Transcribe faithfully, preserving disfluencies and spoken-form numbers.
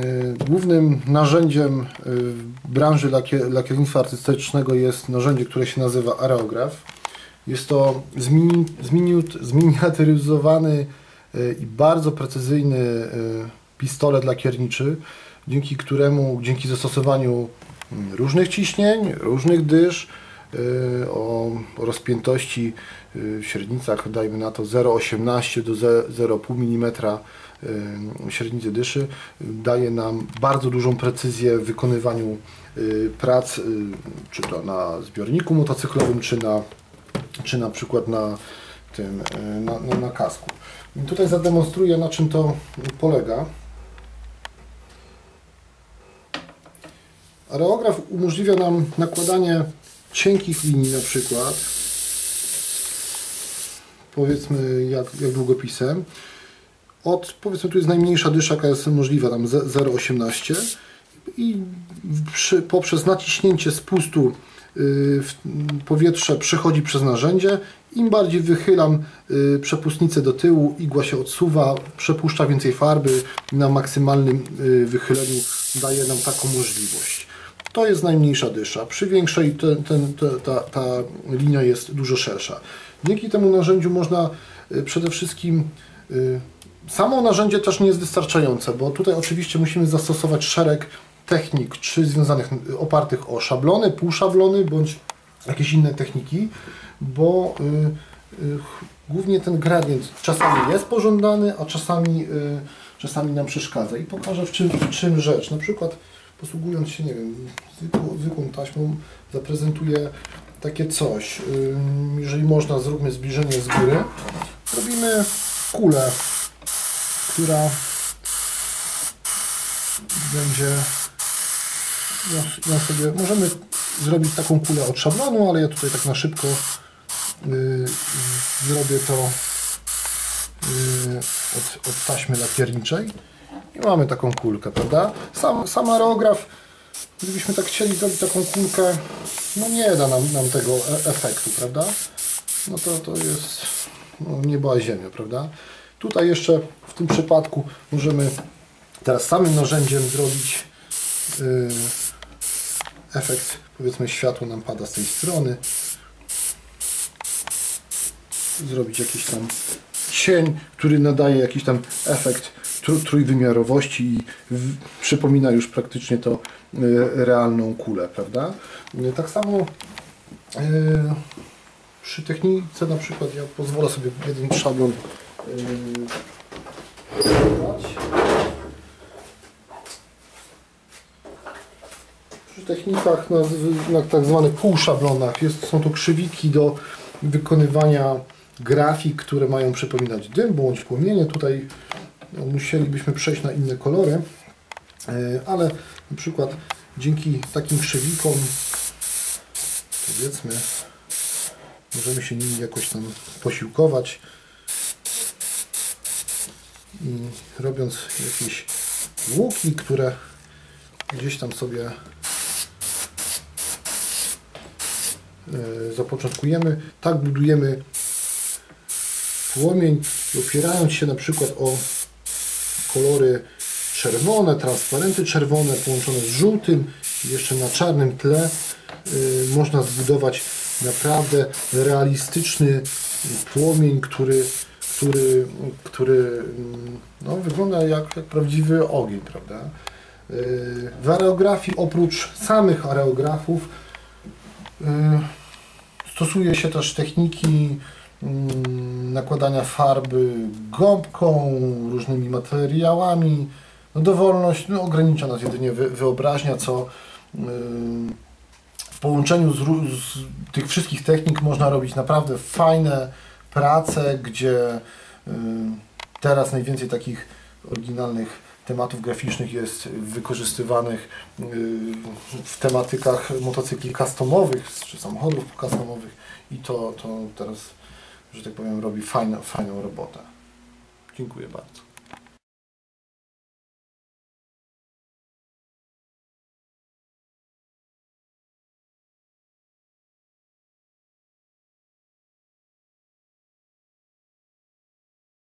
Głównym narzędziem w branży lakiernictwa artystycznego jest narzędzie, które się nazywa areograf. Jest to zmini, zmini, zminiaturyzowany i bardzo precyzyjny pistolet lakierniczy, dzięki któremu, dzięki zastosowaniu różnych ciśnień, różnych dysz, o rozpiętości w średnicach, dajmy na to zero przecinek osiemnaście do zero przecinek pięć milimetra średnicy dyszy, daje nam bardzo dużą precyzję w wykonywaniu prac, czy to na zbiorniku motocyklowym, czy na, czy na przykład na tym, na, na, na kasku. I tutaj zademonstruję, na czym to polega. Areograf umożliwia nam nakładanie cienkich linii, na przykład, powiedzmy jak, jak długopisem. Od, powiedzmy, tu jest najmniejsza dysza, jaka jest możliwa, tam zero przecinek osiemnaście, i przy, poprzez naciśnięcie spustu yy, powietrze przechodzi przez narzędzie. Im bardziej wychylam yy, przepustnicę do tyłu, igła się odsuwa, przepuszcza więcej farby, na maksymalnym yy, wychyleniu daje nam taką możliwość. To jest najmniejsza dysza. Przy większej ten, ten, ta, ta, ta linia jest dużo szersza. Dzięki temu narzędziu można yy, przede wszystkim yy, samo narzędzie też nie jest wystarczające, bo tutaj oczywiście musimy zastosować szereg technik, czy związanych, opartych o szablony, półszablony, bądź jakieś inne techniki, bo y, y, głównie ten gradient czasami jest pożądany, a czasami, y, czasami nam przeszkadza. I pokażę, w czym, w czym rzecz. Na przykład posługując się, nie wiem, zwykłą, zwykłą taśmą, zaprezentuję takie coś. Y, jeżeli można, zróbmy zbliżenie z góry. Robimy kulę, która będzie, ja, ja sobie, możemy zrobić taką kulę od szablonu, ale ja tutaj tak na szybko yy, zrobię to yy, od, od taśmy lakierniczej i mamy taką kulkę, prawda? Sam, sam areograf, gdybyśmy tak chcieli zrobić taką kulkę, no nie da nam, nam tego efektu, prawda? No to, to jest no, niebo a ziemia, prawda? Tutaj jeszcze w tym przypadku możemy teraz samym narzędziem zrobić yy, efekt, powiedzmy, światło nam pada z tej strony, zrobić jakiś tam cień, który nadaje jakiś tam efekt tr trójwymiarowości i w, przypomina już praktycznie to yy, realną kulę, prawda? Yy, tak samo yy, przy technice, na przykład, ja pozwolę sobie jeden szablon yy, przy technikach na, na tak zwanych półszablonach jest, są to krzywiki do wykonywania grafik, które mają przypominać dym bądź płomienie. Tutaj no, musielibyśmy przejść na inne kolory, ale na przykład dzięki takim krzywikom, powiedzmy, możemy się nimi jakoś tam posiłkować i robiąc jakieś łuki, które gdzieś tam sobie zapoczątkujemy. Tak budujemy płomień, opierając się na przykład o kolory czerwone, transparenty czerwone połączone z żółtym i jeszcze na czarnym tle można zbudować naprawdę realistyczny płomień, który, który, który no, wygląda jak, jak prawdziwy ogień, prawda? W areografii, oprócz samych areografów, stosuje się też techniki nakładania farby gąbką, różnymi materiałami. No, dowolność no, ogranicza nas jedynie wyobraźnia, co w połączeniu z, z tych wszystkich technik można robić naprawdę fajne prace, gdzie teraz najwięcej takich oryginalnych tematów graficznych jest wykorzystywanych w tematykach motocykli customowych czy samochodów customowych i to, to teraz, że tak powiem, robi fajną, fajną robotę. Dziękuję bardzo.